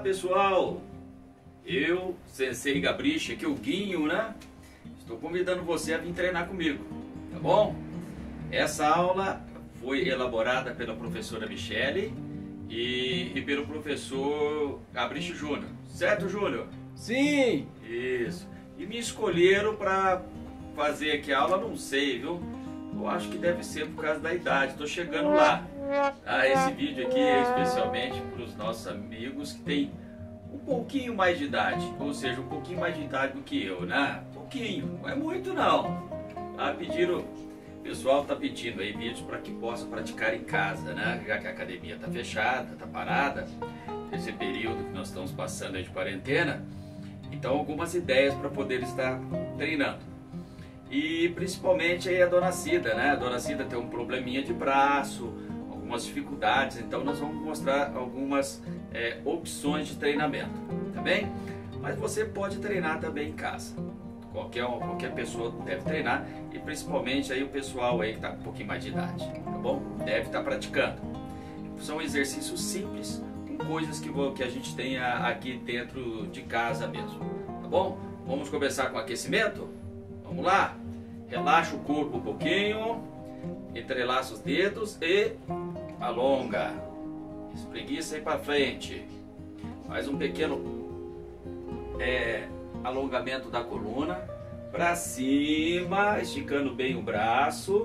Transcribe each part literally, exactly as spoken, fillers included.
pessoal, eu, Sensei Gabriche, aqui o Guinho, né? Estou convidando você a vir treinar comigo, tá bom? Essa aula foi elaborada pela professora Michele e, e pelo professor Gabriche Júnior, certo, Júnior? Sim! Isso. E me escolheram para fazer aqui a aula, não sei, viu? Eu acho que deve ser por causa da idade, estou chegando lá. Ah, esse vídeo aqui é especialmente para os nossos amigos que têm um pouquinho mais de idade, ou seja, um pouquinho mais de idade do que eu, né? Pouquinho, não é muito não. Ah, pediram, o pessoal está pedindo aí vídeos para que possa praticar em casa, né? Já que a academia está fechada, está parada, esse período que nós estamos passando aí de quarentena, então algumas ideias para poder estar treinando. E principalmente aí a dona Cida, né? A dona Cida tem um probleminha de braço, algumas dificuldades, então nós vamos mostrar algumas é, opções de treinamento, tá bem? Mas você pode treinar também em casa. Qualquer, qualquer pessoa deve treinar, e principalmente aí o pessoal aí que está com um pouquinho mais de idade, tá bom? Deve estar praticando. São exercícios simples, com coisas que, que a gente tenha aqui dentro de casa mesmo, tá bom? Vamos começar com o aquecimento? Vamos lá? Relaxa o corpo um pouquinho, entrelaça os dedos e alonga. Espreguiça aí para frente. Faz um pequeno é, alongamento da coluna para cima, esticando bem o braço.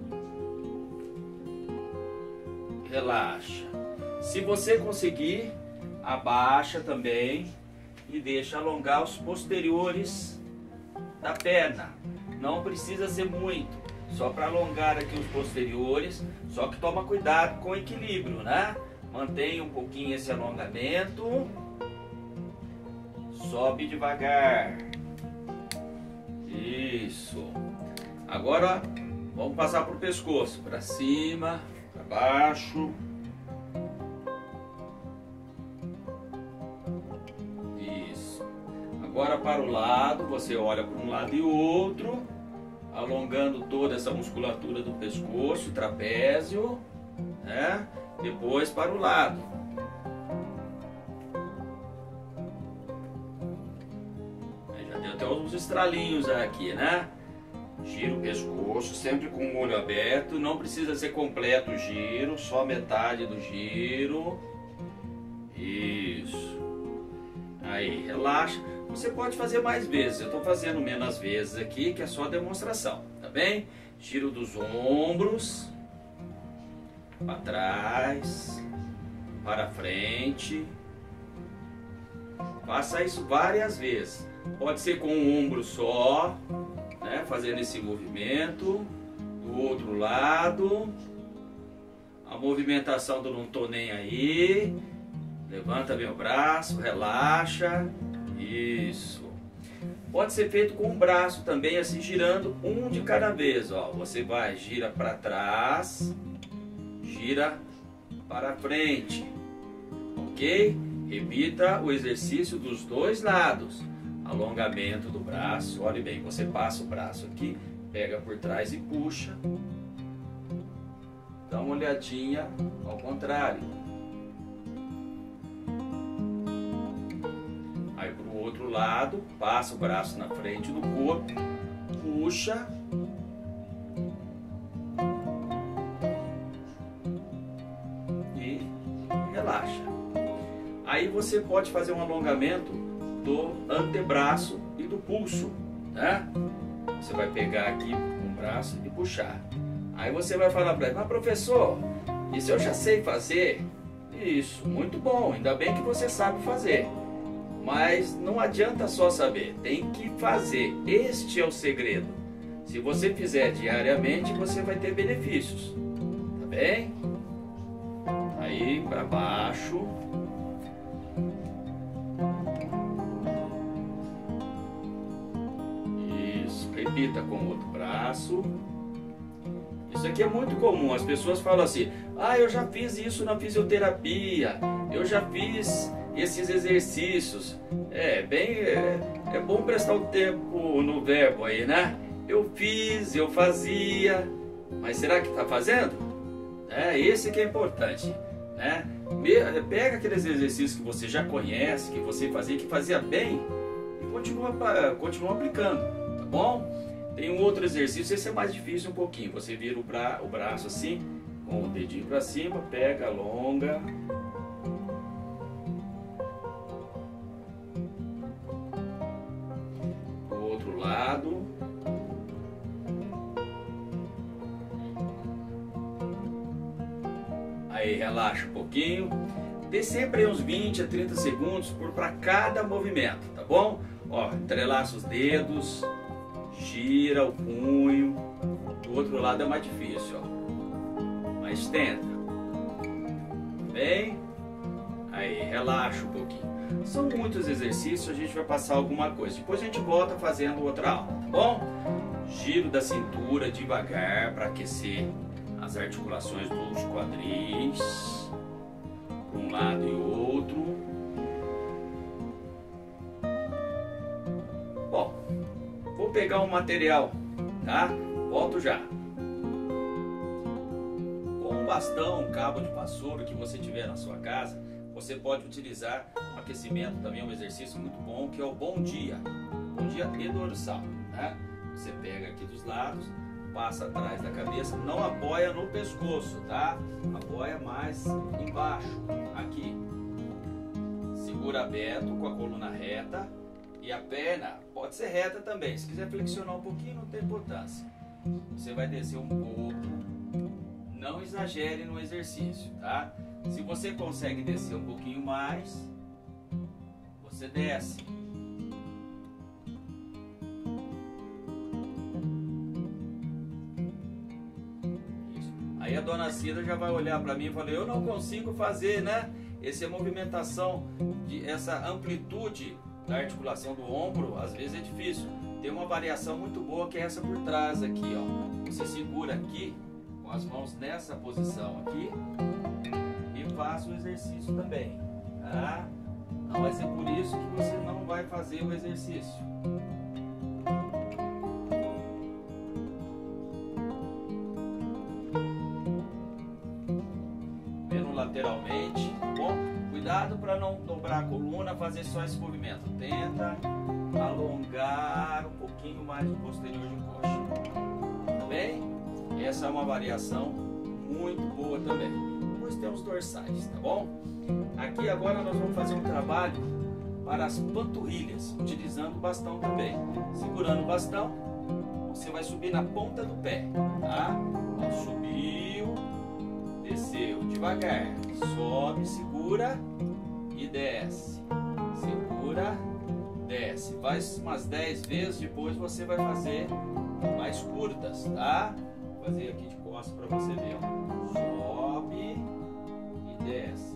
Relaxa. Se você conseguir, abaixa também e deixa alongar os posteriores da perna. Não precisa ser muito, só para alongar aqui os posteriores, só que toma cuidado com o equilíbrio, né? Mantenha um pouquinho esse alongamento, sobe devagar, isso. Agora vamos passar para o pescoço, para cima, para baixo, isso. Agora para o lado, você olha para um lado e outro, alongando toda essa musculatura do pescoço, trapézio, né? Depois para o lado. Aí já deu até uns estralinhos aqui, né? Gira o pescoço, sempre com o olho aberto. Não precisa ser completo o giro, só metade do giro. Isso. Aí, relaxa. Você pode fazer mais vezes. Eu estou fazendo menos vezes aqui, que é só demonstração, tá bem? Giro dos ombros, para trás, para frente. Faça isso várias vezes. Pode ser com um ombro só, né? Fazendo esse movimento. Do outro lado. A movimentação do não tô nem aí. Levanta bem o braço, relaxa. Isso. Pode ser feito com o braço também, assim, girando um de cada vez, ó. Você vai, gira para trás, gira para frente, ok? Repita o exercício dos dois lados. Alongamento do braço, olhe bem, você passa o braço aqui, pega por trás e puxa. Dá uma olhadinha ao contrário. Aí para o outro lado, passa o braço na frente do corpo, puxa. E relaxa. Aí você pode fazer um alongamento do antebraço e do pulso, né? Você vai pegar aqui um braço e puxar. Aí você vai falar para ele, mas professor, isso eu já sei fazer. Isso, muito bom, ainda bem que você sabe fazer. Mas não adianta só saber, tem que fazer. Este é o segredo. Se você fizer diariamente, você vai ter benefícios. Tá bem? Aí para baixo. Isso, repita com o outro braço. Isso aqui é muito comum. As pessoas falam assim: ah, eu já fiz isso na fisioterapia, eu já fiz esses exercícios. É bem, é, é bom prestar o tempo no verbo aí, né? Eu fiz, eu fazia, mas será que está fazendo? É esse que é importante, né? Pega aqueles exercícios que você já conhece, que você fazia, que fazia bem, e continua, continua aplicando, tá bom? Tem um outro exercício, esse é mais difícil um pouquinho. Você vira o, bra o braço assim, com o dedinho para cima, pega, alonga. O outro lado. Aí relaxa um pouquinho. Dê sempre uns vinte a trinta segundos para cada movimento, tá bom? Ó, entrelaça os dedos, gira o punho. Do outro lado é mais difícil, ó. Mas tenta. Bem? Aí, relaxa um pouquinho. São muitos exercícios, a gente vai passar alguma coisa. Depois a gente volta fazendo outra aula, tá bom? Giro da cintura devagar para aquecer as articulações dos quadris. Para um lado e outro. Bom, vou pegar um material, tá? Volto já. Com um bastão, um cabo de vassoura que você tiver na sua casa, você pode utilizar um aquecimento, também é um exercício muito bom, que é o bom dia. Bom dia e dorsal, né? Você pega aqui dos lados, passa atrás da cabeça, não apoia no pescoço, tá? Apoia mais embaixo, aqui. Segura aberto com a coluna reta e a perna pode ser reta também. Se quiser flexionar um pouquinho, não tem importância. Você vai descer um pouco, não exagere no exercício, tá? Se você consegue descer um pouquinho mais, você desce. Aí a dona Cida já vai olhar para mim e falar, eu não consigo fazer, né? Essa movimentação, de, essa amplitude da articulação do ombro, às vezes é difícil. Tem uma variação muito boa que é essa por trás aqui, ó. Você segura aqui, com as mãos nessa posição aqui, e faz o exercício também, tá? Não vai ser por isso que você não vai fazer o exercício. Lateralmente, tá bom? Cuidado para não dobrar a coluna, fazer só esse movimento. Tenta alongar um pouquinho mais o posterior de coxa. Tá bem? Essa é uma variação muito boa também. Depois temos dorsais, tá bom? Aqui agora nós vamos fazer um trabalho para as panturrilhas, utilizando o bastão também. Segurando o bastão, você vai subir na ponta do pé, tá? Então, subiu. Desceu devagar, sobe, segura e desce, segura, desce, faz umas dez vezes, depois você vai fazer mais curtas, tá? Vou fazer aqui de costas para você ver, ó. Sobe e desce.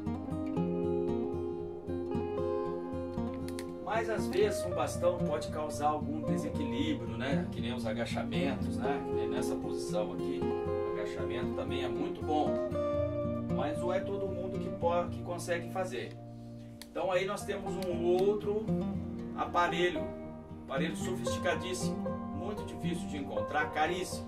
Mas às vezes um bastão pode causar algum desequilíbrio, né? Que nem os agachamentos, né? Que nem nessa posição aqui. Agachamento também é muito bom, mas não é todo mundo que, pode, que consegue fazer. Então aí nós temos um outro aparelho, aparelho sofisticadíssimo, muito difícil de encontrar, caríssimo.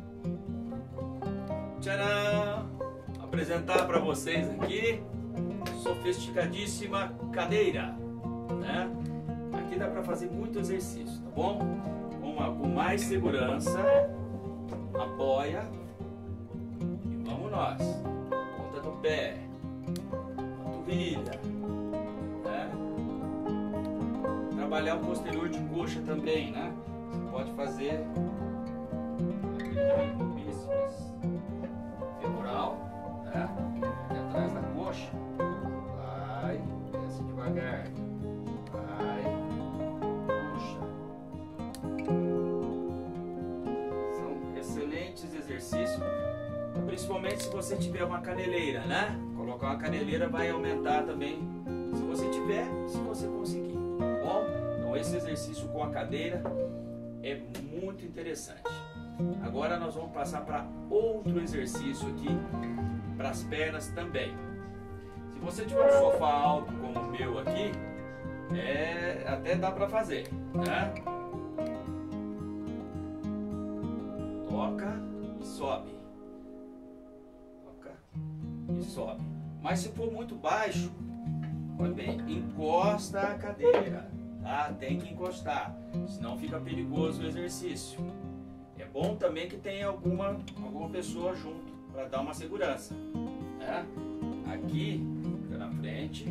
Tcharam! Apresentar para vocês aqui, sofisticadíssima cadeira, né? Aqui dá para fazer muito exercício, tá bom? Com, uma, com mais segurança, apoia. Vamos nós, ponta do pé, panturrilha, né? Trabalhar o posterior de coxa também, né? Você pode fazer aquele do bíceps femoral, né? Aqui atrás da coxa, vai, desce devagar, vai, puxa. São excelentes exercícios. Principalmente se você tiver uma caneleira, né? Colocar uma caneleira vai aumentar também, se você tiver, se você conseguir, tá bom? Então esse exercício com a cadeira é muito interessante. Agora nós vamos passar para outro exercício aqui, para as pernas também. Se você tiver um sofá alto como o meu aqui, é, até dá para fazer, né? Toca e sobe. E sobe. Mas se for muito baixo, olha bem, encosta a cadeira, tá? Tem que encostar, senão fica perigoso o exercício. É bom também que tenha alguma, alguma pessoa junto para dar uma segurança, né? Aqui, fica na frente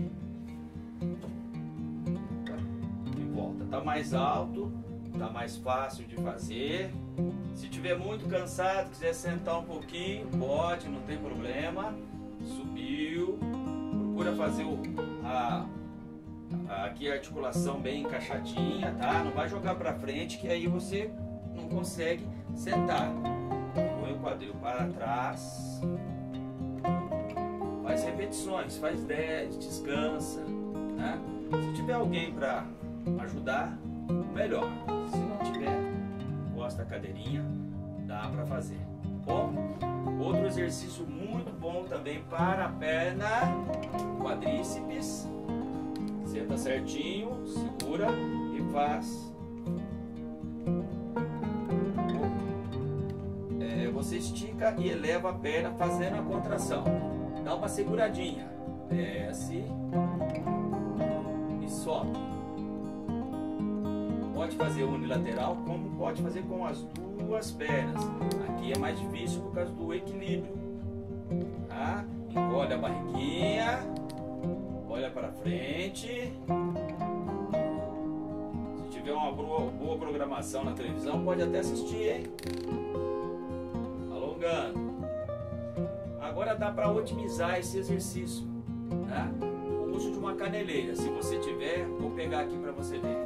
e volta. Tá mais alto, tá mais fácil de fazer. Se tiver muito cansado, quiser sentar um pouquinho, pode, não tem problema. Subiu, procura fazer o, a, a, aqui a articulação bem encaixadinha, tá? Não vai jogar para frente que aí você não consegue sentar. Põe o quadril para trás, faz repetições, faz dez, descansa, né? Se tiver alguém para ajudar, melhor. Se não tiver, encosta a cadeirinha, dá para fazer. Bom, outro exercício muito bom também para a perna, quadríceps. Senta certinho, segura e faz. É, você estica e eleva a perna fazendo a contração. Dá uma seguradinha, desce e sobe. Pode fazer unilateral, como pode fazer com as duas pernas. Aqui é mais difícil por causa do equilíbrio, tá? Encolhe a barriguinha, olha para frente. Se tiver uma boa, boa programação na televisão, pode até assistir, hein? Alongando. Agora dá para otimizar esse exercício, tá? O uso de uma caneleira. Se você tiver, vou pegar aqui para você ver.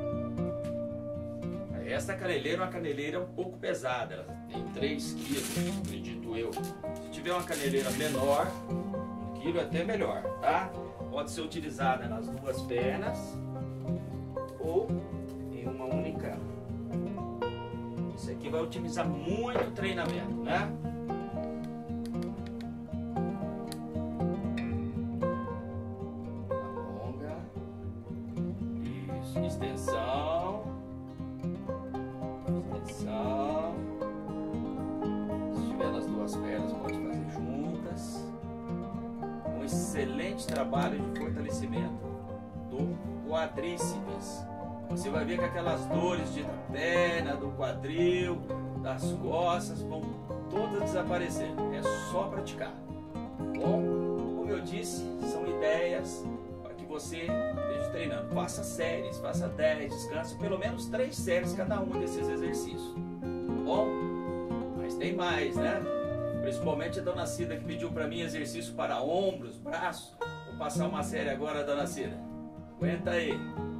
Essa caneleira é uma caneleira um pouco pesada, ela tem três quilos, acredito eu. Se tiver uma caneleira menor, um quilo é até melhor, tá? Pode ser utilizada nas duas pernas ou em uma única. Isso aqui vai otimizar muito o treinamento, né? Alonga. Isso, extensão. Se tiver nas duas pernas, pode fazer juntas. Um excelente trabalho de fortalecimento do quadríceps. Você vai ver que aquelas dores de da perna, do quadril, das costas vão todas desaparecer. É só praticar. Bom, como eu disse, são ideias para que você esteja treinando. Faça séries, faça dez, descanse pelo menos três séries cada um desses exercícios. Bom, mas tem mais, né? Principalmente a dona Cida que pediu para mim exercício para ombros, braços. Vou passar uma série agora, dona Cida. Aguenta aí.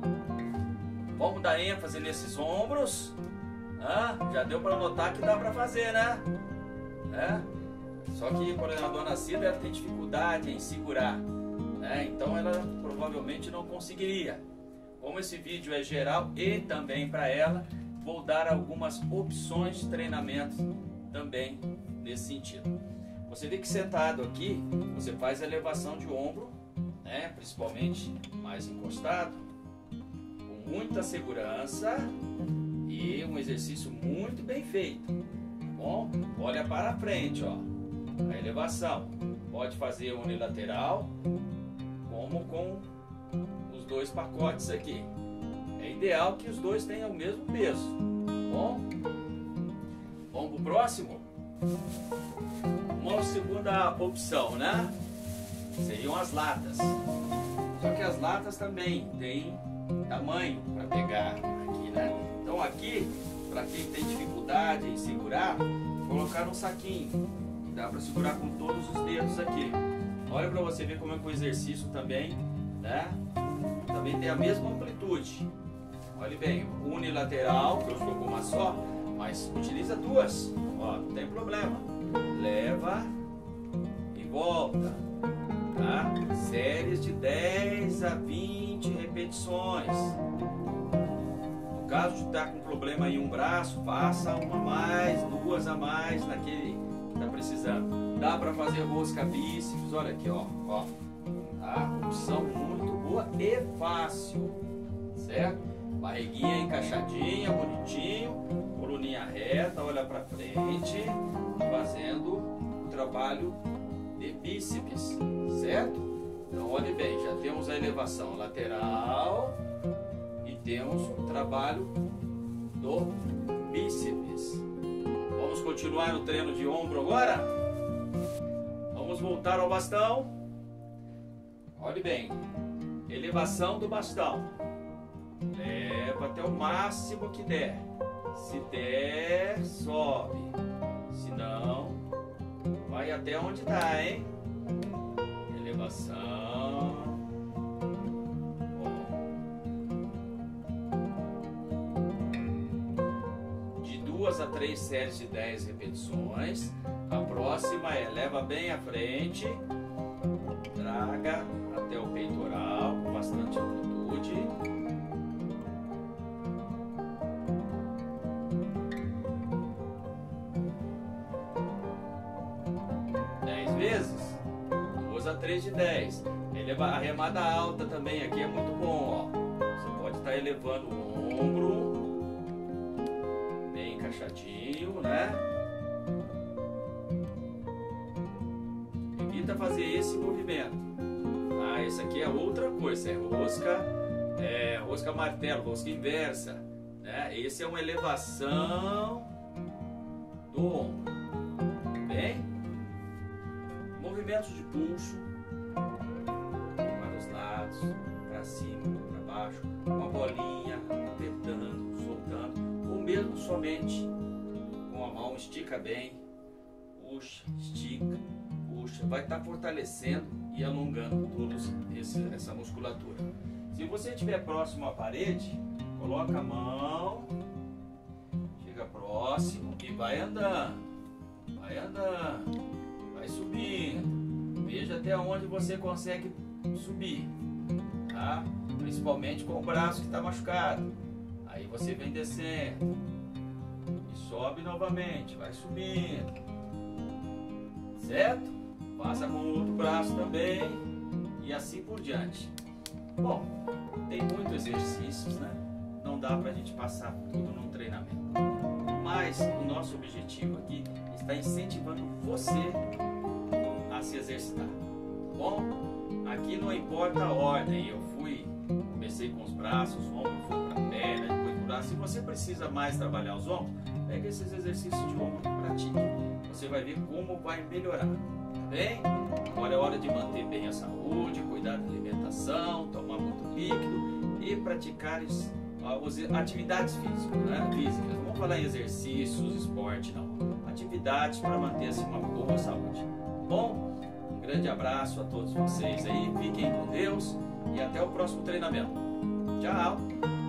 Vamos dar ênfase nesses ombros. Ah, já deu para notar que dá para fazer, né? É? Só que por exemplo, a dona Cida ela tem dificuldade em segurar, né? Então ela provavelmente não conseguiria. Como esse vídeo é geral e também para ela, vou dar algumas opções de treinamento também nesse sentido. Você vê que sentado aqui, você faz a elevação de ombro, né? Principalmente mais encostado, com muita segurança e um exercício muito bem feito. Bom, olha para frente, ó. A elevação. Pode fazer unilateral, como com os dois pacotes aqui. É ideal que os dois tenham o mesmo peso. Bom, vamos para o próximo? Uma segunda opção, né? Seriam as latas. Só que as latas também têm tamanho para pegar aqui, né? Então aqui, para quem tem dificuldade em segurar, colocar um saquinho. Dá para segurar com todos os dedos aqui. Olha para você ver como é que o exercício também, né? Também tem a mesma amplitude. Olhe bem, unilateral, que eu estou com uma só, mas utiliza duas. Ó, não tem problema. Leva e volta. Tá? Séries de dez a vinte repetições. No caso de estar com problema em um braço, faça uma a mais, duas a mais naquele que está precisando. Dá para fazer rosca bíceps, olha aqui, ó, ó. Tá? Opção muito boa e fácil, certo? Barriguinha encaixadinha, bonitinho, coluninha reta, olha para frente, fazendo o trabalho de bíceps, certo? Então olhe bem, já temos a elevação lateral e temos o trabalho do bíceps. Vamos continuar no treino de ombro agora? Vamos voltar ao bastão. Olhe bem, elevação do bastão. Leva até o máximo que der. Se der, sobe. Se não, vai até onde dá, hein? Elevação. Bom. De duas a três séries de dez repetições. A próxima é leva bem à frente. Traga até o peitoral com bastante amplitude. Vezes, duas a três de dez. Eleva a remada alta também, aqui é muito bom, ó. Você pode estar elevando o ombro bem encaixadinho, né? Evita fazer esse movimento. Ah, esse aqui é outra coisa, é rosca, é rosca martelo, rosca inversa, né? Esse é uma elevação do ombro, bem? Movimentos de pulso para os lados, para cima, para baixo, com a bolinha apertando, soltando, ou mesmo somente com a mão, estica bem, puxa, estica, puxa, vai estar fortalecendo e alongando toda essa musculatura. Se você estiver próximo à parede, coloca a mão, chega próximo e vai andando, vai andando. Vai subindo, veja até onde você consegue subir, tá? Principalmente com o braço que está machucado. Aí você vem descendo e sobe novamente, vai subindo, certo? Passa com o outro braço também e assim por diante. Bom, tem muitos exercícios, né? Não dá pra gente passar tudo num treinamento. Mas o nosso objetivo aqui está incentivando você a se exercitar, tá bom? Aqui não importa a ordem, eu fui, comecei com os braços, o ombro foi para a perna, depois o braço. Se você precisa mais trabalhar os ombros, pega esses exercícios de ombro e pratique. Você vai ver como vai melhorar, tá bem? Agora é hora de manter bem a saúde, cuidar da alimentação, tomar muito líquido e praticar atividades físicas, né? Físicas. Não vamos falar em exercícios, esporte, não. Atividades para manter-se uma boa saúde. Bom, um grande abraço a todos vocês aí, fiquem com Deus e até o próximo treinamento. Tchau!